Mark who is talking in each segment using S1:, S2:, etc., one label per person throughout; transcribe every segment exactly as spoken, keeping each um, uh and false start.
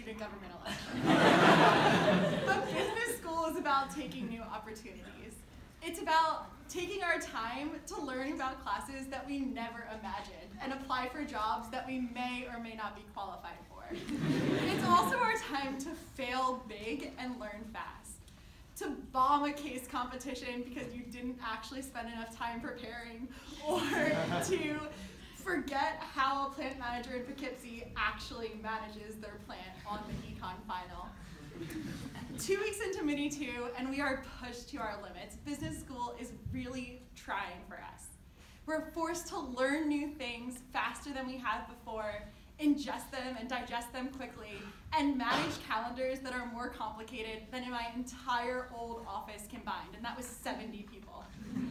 S1: student government election. But business school is about taking new opportunities. It's about taking our time to learn about classes that we never imagined and apply for jobs that we may or may not be qualified for. It's also our time to fail big and learn fast. To bomb a case competition because you didn't actually spend enough time preparing, or to forget how a plant manager in Poughkeepsie actually manages their plant on the econ final. Two weeks into Mini two, and we are pushed to our limits. Business school is really trying for us. We're forced to learn new things faster than we have before, ingest them and digest them quickly, and manage calendars that are more complicated than in my entire old office combined, and that was seventy people.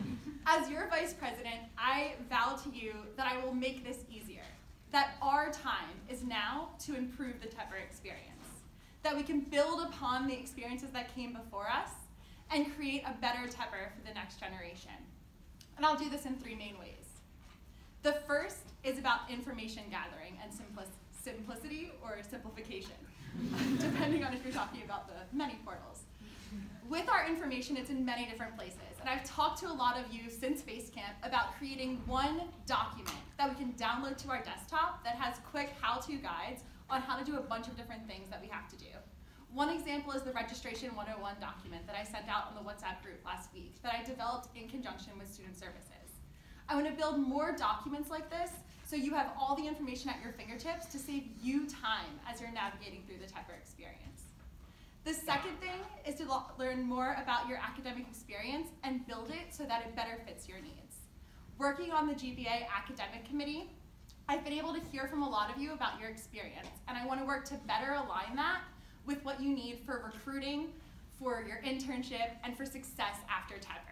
S1: As your vice president, I vow to you that I will make this easier, that our time is now to improve the Tepper experience, that we can build upon the experiences that came before us and create a better Tepper for the next generation. And I'll do this in three main ways. The first is about information gathering and simplic simplicity or simplification, depending on if you're talking about the many portals. With our information, it's in many different places. And I've talked to a lot of you since Basecamp about creating one document that we can download to our desktop that has quick how-to guides on how to do a bunch of different things that we have to do. One example is the Registration one oh one document that I sent out on the WhatsApp group last week that I developed in conjunction with Student Services. I want to build more documents like this so you have all the information at your fingertips to save you time as you're navigating through the Tepper experience. The second thing is to learn more about your academic experience and build it so that it better fits your needs. Working on the G B A Academic Committee, I've been able to hear from a lot of you about your experience, and I want to work to better align that with what you need for recruiting, for your internship, and for success after Tepper.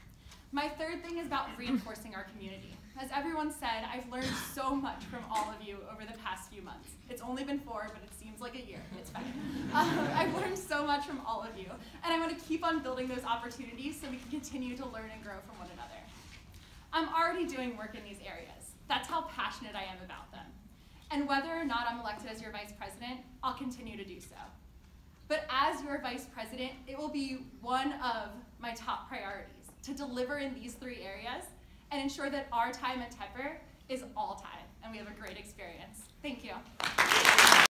S1: My third thing is about reinforcing our community. As everyone said, I've learned so much from all of you over the past few months. It's only been four, but it seems like a year. It's fine. Um, I've learned so much from all of you, and I want to keep on building those opportunities so we can continue to learn and grow from one another. I'm already doing work in these areas. That's how passionate I am about them. And whether or not I'm elected as your vice president, I'll continue to do so. But as your vice president, it will be one of my top priorities to deliver in these three areas and ensure that our time at Tepper is all time and we have a great experience. Thank you.